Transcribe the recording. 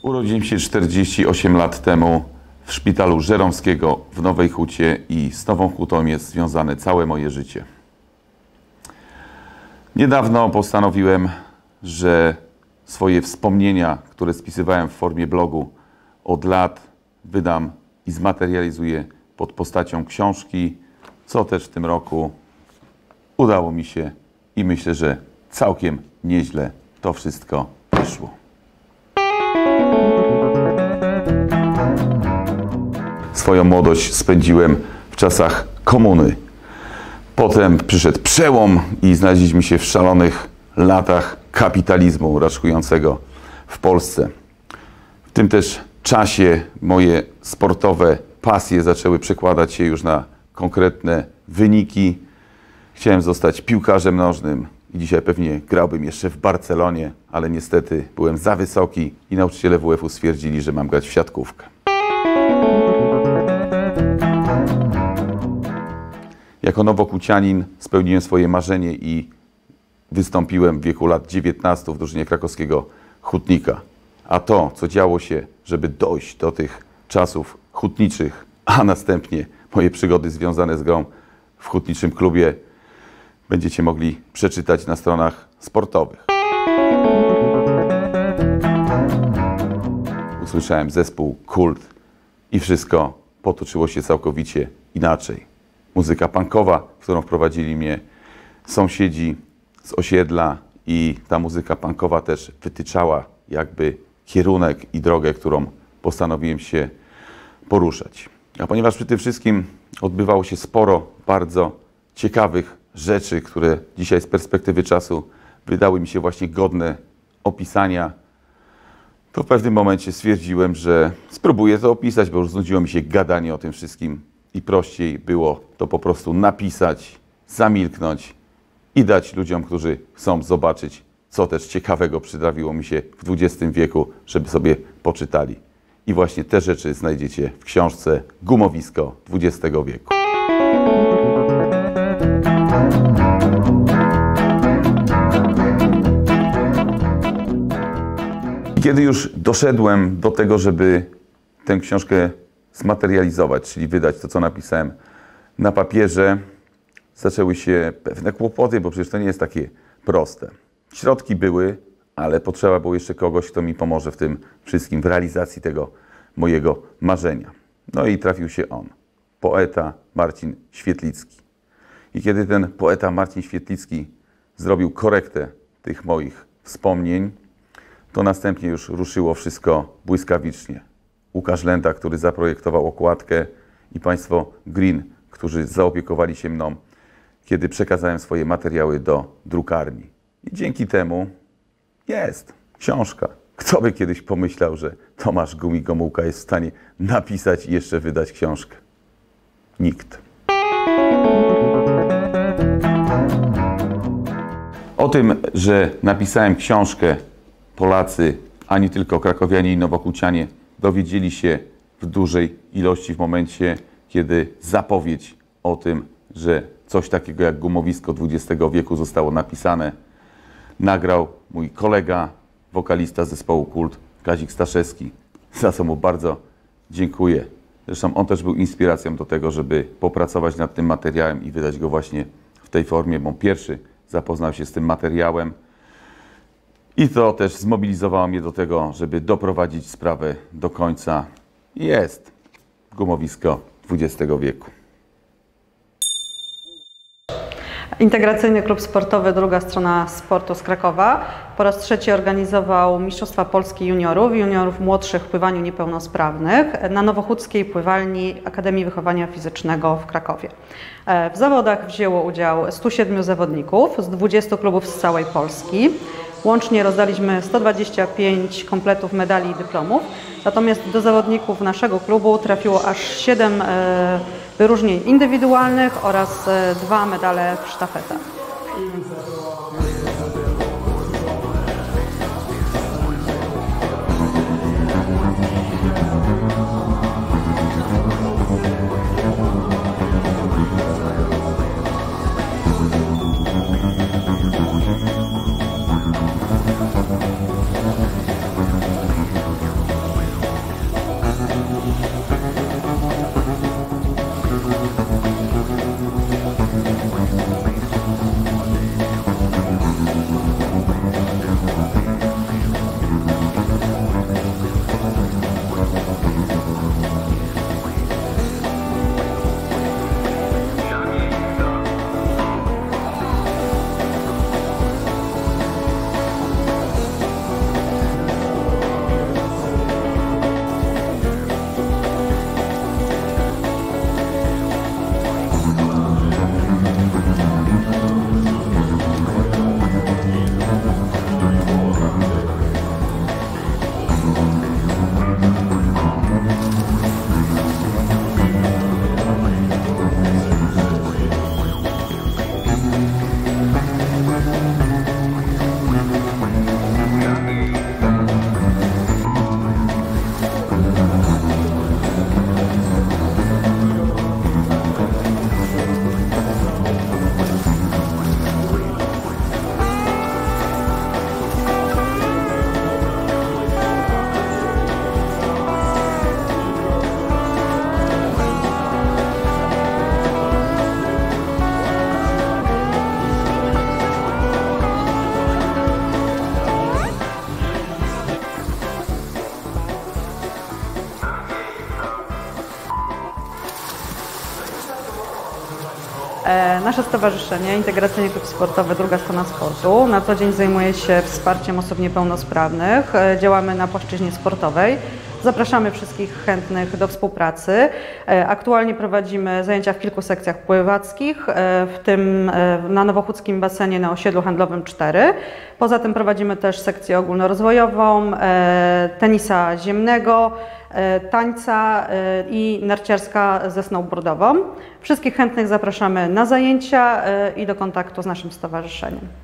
Urodziłem się 48 lat temu w szpitalu Żeromskiego w Nowej Hucie i z Nową Hutą jest związane całe moje życie. Niedawno postanowiłem, że swoje wspomnienia, które spisywałem w formie blogu od lat, wydam i zmaterializuję pod postacią książki, co też w tym roku udało mi się i myślę, że całkiem nieźle to wszystko wyszło. Swoją młodość spędziłem w czasach komuny. Potem przyszedł przełom i znaleźliśmy się w szalonych latach kapitalizmu raczkującego w Polsce. W tym też czasie moje sportowe pasje zaczęły przekładać się już na konkretne wyniki. Chciałem zostać piłkarzem nożnym i dzisiaj pewnie grałbym jeszcze w Barcelonie, ale niestety byłem za wysoki i nauczyciele WF-u stwierdzili, że mam grać w siatkówkę. Jako nowohucianin spełniłem swoje marzenie i wystąpiłem w wieku lat 19 w drużynie krakowskiego Hutnika. A to, co działo się, żeby dojść do tych czasów hutniczych, a następnie moje przygody związane z grą w hutniczym klubie, będziecie mogli przeczytać na stronach sportowych. Usłyszałem zespół Kult i wszystko potoczyło się całkowicie inaczej. Muzyka punkowa, w którą wprowadzili mnie sąsiedzi z osiedla, i ta muzyka punkowa też wytyczała jakby kierunek i drogę, którą postanowiłem się poruszać. A ponieważ przy tym wszystkim odbywało się sporo bardzo ciekawych rzeczy, które dzisiaj z perspektywy czasu wydały mi się właśnie godne opisania, to w pewnym momencie stwierdziłem, że spróbuję to opisać, bo już znudziło mi się gadanie o tym wszystkim i prościej było to po prostu napisać, zamilknąć i dać ludziom, którzy chcą zobaczyć, co też ciekawego przytrafiło mi się w XX wieku, żeby sobie poczytali. I właśnie te rzeczy znajdziecie w książce Gumowisko XX wieku. Kiedy już doszedłem do tego, żeby tę książkę zmaterializować, czyli wydać to, co napisałem na papierze, zaczęły się pewne kłopoty, bo przecież to nie jest takie proste. Środki były, ale potrzeba było jeszcze kogoś, kto mi pomoże w tym wszystkim, w realizacji tego mojego marzenia. No i trafił się on, poeta Marcin Świetlicki. I kiedy ten poeta Marcin Świetlicki zrobił korektę tych moich wspomnień, to następnie już ruszyło wszystko błyskawicznie. Łukasz Lenta, który zaprojektował okładkę, i państwo Green, którzy zaopiekowali się mną, kiedy przekazałem swoje materiały do drukarni. I dzięki temu jest książka. Kto by kiedyś pomyślał, że Tomasz Gumi-Gomułka jest w stanie napisać i jeszcze wydać książkę? Nikt. O tym, że napisałem książkę, Polacy, a nie tylko krakowianie i nowohucianie, dowiedzieli się w dużej ilości w momencie, kiedy zapowiedź o tym, że coś takiego jak Gumowisko XX wieku zostało napisane, nagrał mój kolega, wokalista zespołu Kult, Kazik Staszewski, za co mu bardzo dziękuję. Zresztą on też był inspiracją do tego, żeby popracować nad tym materiałem i wydać go właśnie w tej formie, bo pierwszy zapoznał się z tym materiałem. I to też zmobilizowało mnie do tego, żeby doprowadzić sprawę do końca. Jest Gumowisko XX wieku. Integracyjny Klub Sportowy Druga Strona Sportu z Krakowa po raz trzeci organizował Mistrzostwa Polski juniorów młodszych w pływaniu niepełnosprawnych na nowochódzkiej pływalni Akademii Wychowania Fizycznego w Krakowie. W zawodach wzięło udział 107 zawodników z 20 klubów z całej Polski. Łącznie rozdaliśmy 125 kompletów medali i dyplomów, natomiast do zawodników naszego klubu trafiło aż 7 wyróżnień indywidualnych oraz 2 medale w sztafetach. Nasze stowarzyszenie, Integracyjny Klub Sportowy Druga Strona Sportu, na co dzień zajmuje się wsparciem osób niepełnosprawnych. Działamy na płaszczyźnie sportowej. Zapraszamy wszystkich chętnych do współpracy. Aktualnie prowadzimy zajęcia w kilku sekcjach pływackich, w tym na nowochódzkim basenie na osiedlu handlowym 4. Poza tym prowadzimy też sekcję ogólnorozwojową, tenisa ziemnego, tańca i narciarska ze snowboardową. Wszystkich chętnych zapraszamy na zajęcia i do kontaktu z naszym stowarzyszeniem.